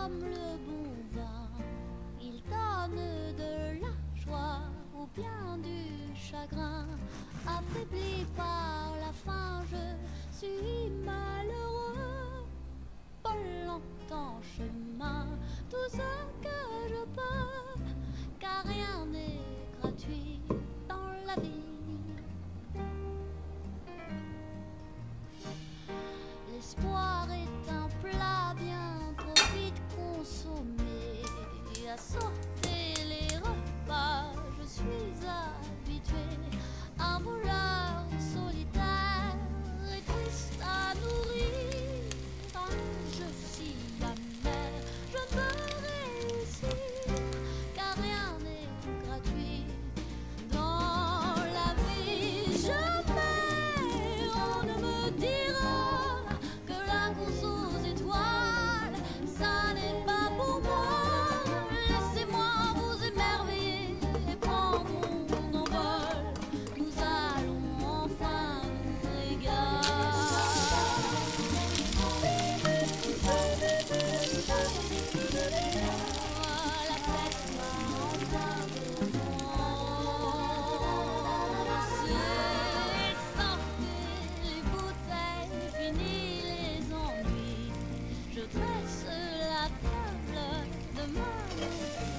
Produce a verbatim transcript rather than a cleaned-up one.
comme le bon vin, il donne de la joie ou bien du chagrin. Affaibli par la faim, je suis malheureux. Pas longtemps chemin, tout ce que je peux, car rien n'est gratuit dans la vie. L'espoir est un plat bien trop vite consommé. À sortir les repas, je suis habituée. Un voleur solitaire et triste à nourrir. Un jeu si amer, je peux réussir, car rien n'est gratuit dans la vie. Je vais, on ne me dira que la course aux étoiles, ça n'est pas pour moi. Laissez-moi vous émerveiller et prendre mon envol. Nous allons enfin nous régaler. La fête va enfin commencer. Sortez les bouteilles, fini les ennuis. Je dresse la table de ma